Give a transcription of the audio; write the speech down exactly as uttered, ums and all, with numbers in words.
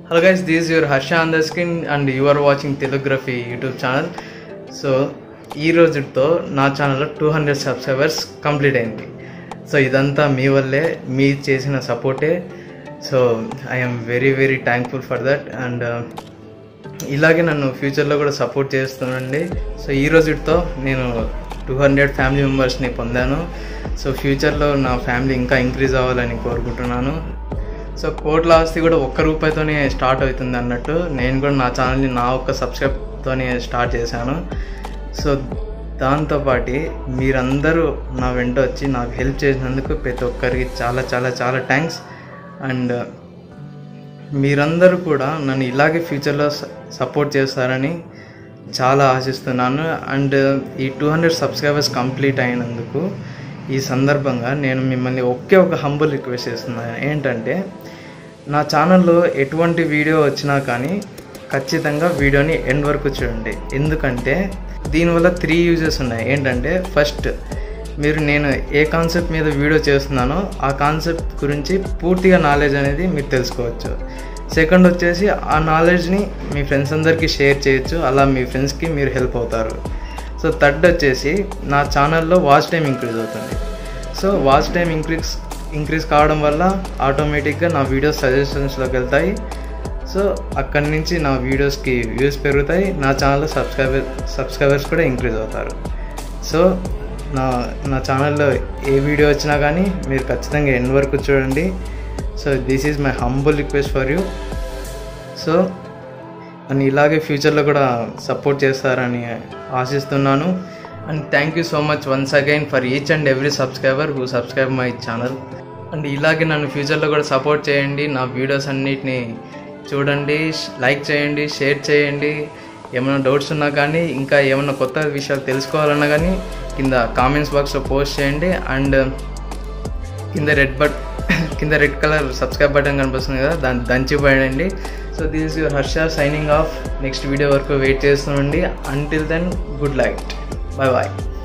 Hello guys, this is your Harsha on the screen and you are watching Telugraphy YouTube channel. So ee రోజుతో నా channel లో two hundred subscribers complete అయింది. So ఇదంతా మీ వల్లే, మీ చేసిన సపోర్టే. So I am very very thankful for that. And ఇలాగే నన్ను ఫ్యూచర్లో కూడా సపోర్ట్ చేస్తుండండి. సో ఈ రోజుతో నేను టూ హండ్రెడ్ ఫ్యామిలీ మెంబర్స్ని పొందాను. సో ఫ్యూచర్లో నా ఫ్యామిలీ ఇంకా ఇంక్రీజ్ అవ్వాలని కోరుకుంటున్నాను. సో కోట్ల ఆస్తి కూడా ఒక్క రూపాయితోనే స్టార్ట్ అవుతుంది అన్నట్టు నేను కూడా నా ఛానల్ని నా ఒక్క సబ్స్క్రైబ్తోనే స్టార్ట్ చేశాను. సో దాంతోపాటు మీరందరూ నా వెంట వచ్చి నాకు హెల్ప్ చేసినందుకు ప్రతి ఒక్కరికి చాలా చాలా చాలా థ్యాంక్స్. అండ్ మీరందరూ కూడా నన్ను ఇలాగే ఫ్యూచర్లో సపోర్ట్ చేస్తారని చాలా ఆశిస్తున్నాను. అండ్ ఈ టూ హండ్రెడ్ సబ్స్క్రైబర్స్ కంప్లీట్ అయినందుకు ఈ సందర్భంగా నేను మిమ్మల్ని ఒకే ఒక హంబుల్ రిక్వెస్ట్ చేస్తున్నాను. ఏంటంటే నా ఛానల్లో ఎటువంటి వీడియో వచ్చినా కానీ ఖచ్చితంగా వీడియోని ఎండ్ వరకు చూడండి. ఎందుకంటే దీనివల్ల త్రీ యూజెస్ ఉన్నాయి. ఏంటంటే ఫస్ట్, మీరు నేను ఏ కాన్సెప్ట్ మీద వీడియో చేస్తున్నానో ఆ కాన్సెప్ట్ గురించి పూర్తిగా నాలెడ్జ్ అనేది మీరు తెలుసుకోవచ్చు. సెకండ్ వచ్చేసి ఆ నాలెడ్జ్ని మీ ఫ్రెండ్స్ అందరికీ షేర్ చేయొచ్చు, అలా మీ ఫ్రెండ్స్కి మీరు హెల్ప్ అవుతారు. సో థర్డ్ వచ్చేసి నా ఛానల్లో వాచ్ టైం ఇంక్రీజ్ అవుతుంది. So watch time increase increase కావడం వల్ల ఆటోమేటిక్గా నా వీడియోస్ సజెషన్స్లోకి వెళ్తాయి. సో అక్కడి నుంచి నా వీడియోస్కి వ్యూస్ పెరుగుతాయి, నా ఛానల్లో సబ్స్క్రైబర్ సబ్స్క్రైబర్స్ కూడా ఇంక్రీజ్ అవుతారు. సో నా నా ఛానల్లో ఏ వీడియో వచ్చినా కానీ మీరు ఖచ్చితంగా ఎండ్ వరకు చూడండి. So this is my humble request for you. So అని ఇలాగే ఫ్యూచర్లో కూడా సపోర్ట్ చేస్తారని ఆశిస్తున్నాను. And thank you so much once again for each and every subscriber who subscribe my channel. And ఇలాగే నన్ను ఫ్యూచర్లో కూడా సపోర్ట్ చేయండి. నా వీడియోస్ అన్నిటిని చూడండి, లైక్ చేయండి, షేర్ చేయండి. ఏమైనా డౌట్స్ ఉన్నా కానీ ఇంకా ఏమైనా కొత్త విషయాలు తెలుసుకోవాలన్నా కానీ కింద కామెంట్స్ బాక్స్లో పోస్ట్ చేయండి. అండ్ కింద రెడ్ బట్ కింద రెడ్ కలర్ సబ్స్క్రైబ్ బటన్ కనిపిస్తుంది కదా, దాన్ని దంచిపోయండి. So this is your Harsha signing off. Next video వరకు వెయిట్ చేస్తుండండి. Until then good night, bye bye.